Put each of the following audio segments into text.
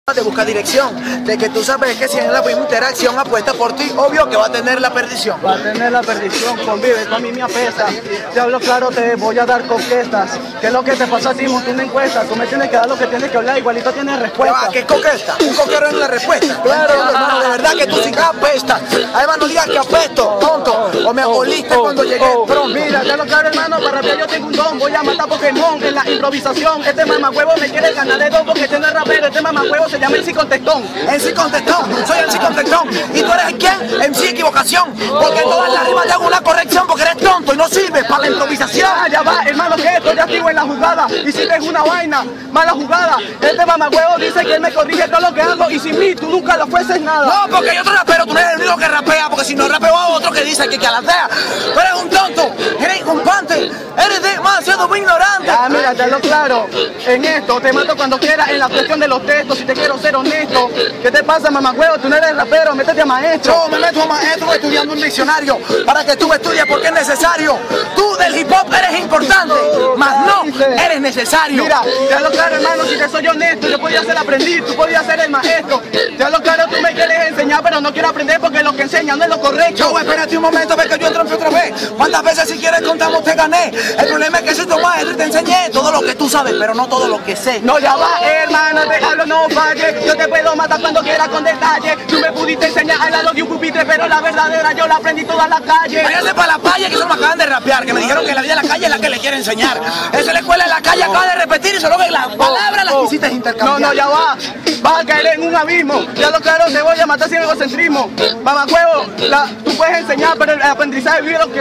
de buscar dirección, de que tú sabes que si en la misma interacción apuesta por ti, obvio que va a tener la perdición. Va a tener la perdición, convive, tú a mí me apesta. Te hablo claro, te voy a dar coquetas. ¿Qué es lo que te pasa a ti? Monté una encuesta, tú me tienes que dar lo que tienes que hablar, igualito tienes respuesta. ¿Qué coqueta? Un coquero en la respuesta. Claro, hermano, de verdad que tú sí apestas. Además no digas que apesto, tonto, o me aboliste cuando llegué. Pero mira, te hablo claro, hermano, para rapear yo tengo un don, voy a matar Pokémon en la improvisación. Este mamahuevo me quiere ganar de dos porque este no es rapero, este mamahuevo se llama MC Contestón. MC Contestón, soy MC Contestón. ¿Y tú eres quién? MC Equivocación. Porque todas las rimas te hago una corrección porque eres tonto y no sirves para la improvisación. Ya va, hermano, que estoy activo en la jugada. Y si ves una vaina, mala jugada. Este mamahuevo dice que él me corrige todo lo que hago y sin mí tú nunca lo fueses nada. No, porque yo soy rapero, tú no eres el único que rapea, porque si no rapeo a otro que dice que alardea. Tú eres un tonto, eres incompante, eres demasiado ignorante. Mira, te hablo claro, en esto te mato cuando quieras en la cuestión de los textos, si te quiero ser honesto. ¿Qué te pasa, mamahuevo? Tú no eres rapero, métete a maestro. Yo me meto a maestro estudiando un diccionario para que tú estudies porque es necesario. Tú del hip hop eres importante, mas no eres necesario. Mira, te hablo claro, hermano, si te soy honesto, yo podía ser aprendiz, tú podías ser el maestro. Te hablo claro, tú me quieres enseñar, pero no quiero aprender porque lo que enseñan no es lo correcto. Yo, espérate un momento, ve que yo entro otra vez. ¿Cuántas veces si quieres contamos te gané? El problema es que soy tu maestro y te enseñé todo lo que tú sabes, pero no todo lo que sé. No, ya va, hermano, te hablo, no falle. Yo te puedo matar cuando quieras con detalle. Tú me pudiste enseñar al lado de un pupitre, pero la verdadera yo la aprendí toda en la calle. Váyase para la calle que eso me acaban de rapear, que me dijeron que la vida de la calle es la que le quiere enseñar. Esa es la escuela de la calle, acaba de repetir y solo ve las palabras las quisiste intercambiar. No, ya va, vas a caer en un abismo. Ya lo claro, te voy a matar sin egocentrismo. Mamahuevo, tú puedes enseñar, pero el aprendizaje vive lo que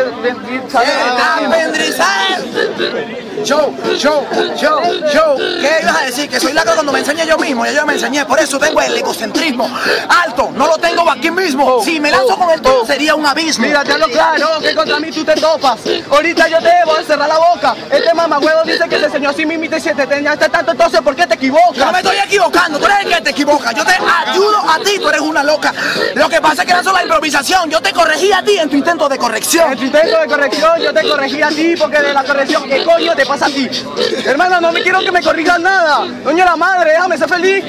aprendizaje. Yo, ¿qué ibas a decir? Que soy lacra cuando me enseñé yo mismo, ya yo me enseñé, por eso tengo el egocentrismo alto, no lo tengo aquí mismo. Si me lanzo con el todo sería un abismo. Mira, te hablo claro, que contra mí tú te topas. Ahorita yo te debo cerrar la boca. Este mamahuevo dice que te enseñó así mismo y te enseñaste tanto, entonces ¿por qué te equivocas? Yo no me estoy equivocando, tú eres el que te equivocas. Yo te ayudo a ti, tú eres una loca. Lo que pasa es que lanzo la improvisación, yo te corregí a ti en tu intento de corrección. En tu intento de corrección yo te corregí a ti porque de la corrección, ¿qué coño te pasa a ti? Hermano, no me quiero que me corrijas nada. Doña la madre, déjame ser feliz.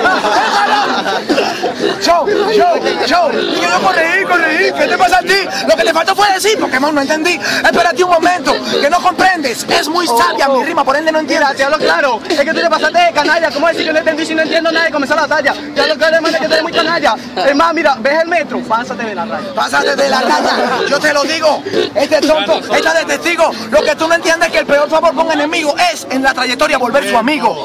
Yo corregí, ¿qué te pasa a ti? Lo que te faltó fue decir, Pokémon, no entendí. Espérate un momento, que no comprendes. Es muy sabia mi rima, por ende no entiendes. Mira, te hablo claro, es que tú te pasaste de canalla. ¿Cómo decir que no entendí si no entiendo nada de comenzar la talla? Te hablo claro, hermano, que tú eres muy canalla. Hermano, mira, ¿ves el metro? Pásate de la raya. Pásate de la raya, yo te lo digo. Este tonto está de testigo. Lo que tú no entiendes es que el peor favor con un enemigo es en la trayectoria volver su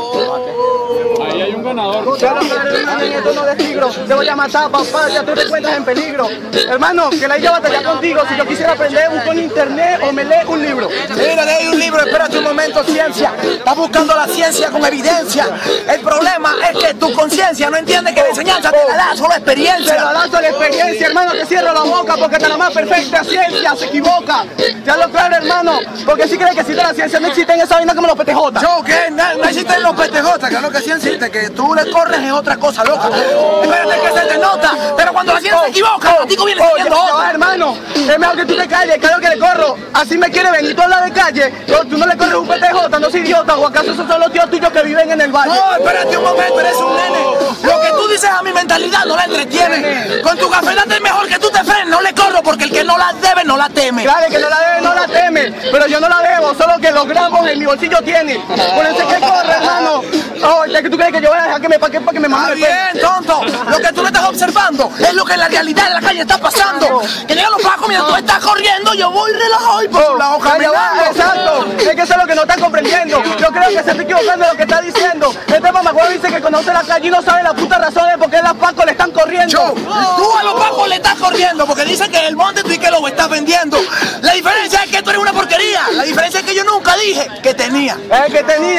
amigo. Ahí hay un ganador. Te hablo claro, hermano, en esto no de tigro. Te voy a matar, papá, ya tú te encuentras en peligro. Hermano, que la idea batalla contigo. Si yo quisiera aprender, busco en internet o me lee un libro. Mira, leí un libro, espérate un momento, ciencia. Estás buscando la ciencia con evidencia. El problema es que tu conciencia no entiende que la enseñanza te la da solo experiencia. Te la da solo experiencia, hermano, te cierro la boca porque te la más perfecta ciencia se equivoca. Te hablo claro, hermano, porque si crees que existe la ciencia, no existen esa vaina como los PTJ. ¿Yo qué? No existen los PTJ, claro que sí existe, que tú le corres es otra cosa, loca. Espérate que se te nota, pero cuando la ciencia se equivoca, a ti viene siendo otra. Hermano, es mejor que tú te calles, claro que le corro. Así me quiere venir, tú hablas de calle, tú no le corres un PTJ, no soy idiota, o acaso esos son los tíos tuyos que viven en el valle. No, espérate un momento, eres un nene. Lo que tú dices a mi mentalidad no la entretiene. Con tu cafeína es mejor que tú te frenes, no le corro porque el que no la debe no la teme. Claro, que no la debe no la teme, pero yo no la debo, solo que los gramos en mi bolsillo tiene. Por eso es que corre, hermano. Oh, es que tú crees que yo voy a dejar que me paque para que me mande. Está bien, tonto. Lo que tú no estás observando es lo que en la realidad de la calle está pasando. Que llegan los pacos mientras tú estás corriendo, yo voy relajado y por la hoja caminando. Exacto, es que eso es lo que no están comprendiendo. Yo creo que se está equivocando de lo que está diciendo. Este mamahuevo dice que conoce la calle y no sabe la puta razón de por qué los pacos le están corriendo. Tú a los pacos le estás corriendo porque dicen que el monte tú y que lo estás vendiendo. La diferencia es que tú eres una porquería. La diferencia es que yo nunca dije que tenía. Que tenía.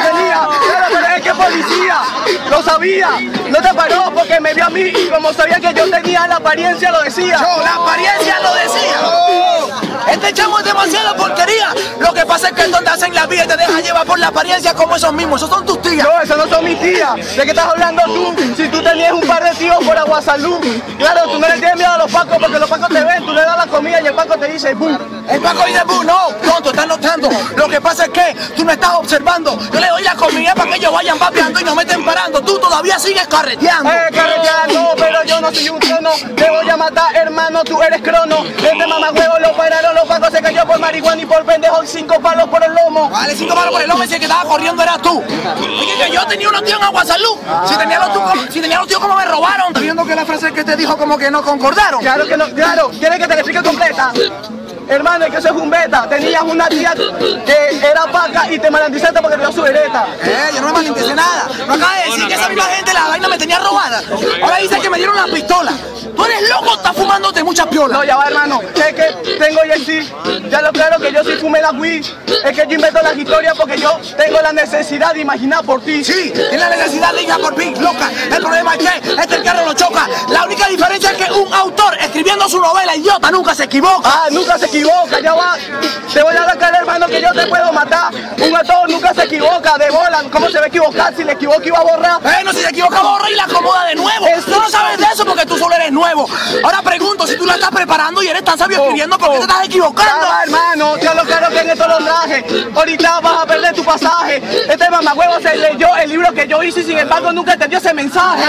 Pero es que policía, lo sabía. No te paró porque me vio a mí y como sabía que yo tenía la apariencia lo decía. La apariencia lo decía. Este chamo es demasiada porquería. Lo que pasa es que es donde hacen la vida y te deja llevar por la apariencia como esos mismos. Esos son tus tías. No, esos no son mis tías. ¿De qué estás hablando tú? Si tú tenías un par de tíos por Aguasalú. Claro, tú no le tienes miedo a los pacos porque los pacos te ven, tú le das la comida y el paco te dice ¡bum! El paco dice ¡bum! No, tonto, estás notando. Lo que pasa es que tú no estás observando. Yo le doy la comida para que ellos vayan vapeando y no me estén parando. Tú todavía sigues carreteando. Carreteando, pero yo no soy un trono. Te voy a matar, hermano, tú eres crono. Este mamagüevo lo pararon, los pacos se cayó por marihuana y por pendejo 5 palos por el lomo. Vale, 5 palos por el lomo, si el que estaba corriendo era tú. Oye, que yo tenía unos tíos en Aguasalú. Si tenía los tíos como me robaron. Estoy viendo que la frase que te dijo como que no concordaron. Claro que no, claro. ¿Quieres que te la explique completa? Hermano, es que eso es un beta. Tenías una tía que era paca y te malandizaste porque te dio su hereta. Yo no me malintencioné nada. No acaba de decir que esa misma gente la vaina me tenía robada. Ahora dice que me dieron la pistola. Tú eres loco, estás fumándote muchas piolas. No, ya va, hermano. Es que tengo sí. Ya lo claro que yo sí fumé la weed. Es que yo invento las historias porque yo tengo la necesidad de imaginar por ti. Sí, tienes la necesidad de imaginar por ti, loca. El problema es que el carro lo choca. La única diferencia es que un autor escribiendo su novela, idiota, nunca se equivoca. Ah, nunca se equivoca, ya va. Te voy a dar cara, hermano, que yo te puedo matar. Un autor nunca se equivoca, de bola. ¿Cómo se va a equivocar? Si le equivoca iba a borrar. No, si se equivoca borra y la acomoda de nuevo. Tú no sabes de eso porque tú solo eres nuevo. Ahora pregunto, si tú la estás preparando y eres tan sabio escribiendo, ¿por qué te estás equivocando? Ya va, hermano, ya lo claro que en esto lo traje. Ahorita vas a perder tu pasaje. Este mamagüevo se leyó el libro que yo hice y sin embargo nunca entendió ese mensaje.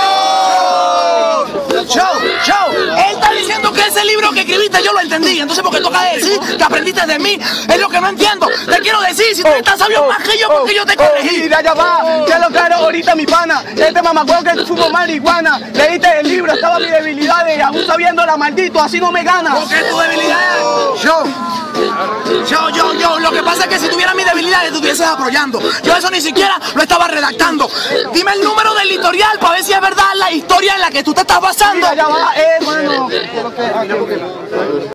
Show, él está diciendo que ese libro que escribiste yo lo entendí. Entonces, ¿por qué toca decir que aprendiste de mí? Es lo que no entiendo. Te quiero decir, si tú eres tan sabio más que yo, porque yo te corregí. Mira, ya va, ya lo claro ahorita mi pana. Este mamagüevo que fumo marihuana. Leíste el libro, estaba mi debilidad y aún sabiendo la maldito, así no me gana. ¿Por qué tu debilidad? Yo, lo que pasa es que si tuviera mis debilidades estuvieses apoyando. Yo eso ni siquiera lo estaba redactando. Dime el número del editorial para ver si es verdad la historia en la que tú te estás basando. Mira, ya va, hermano.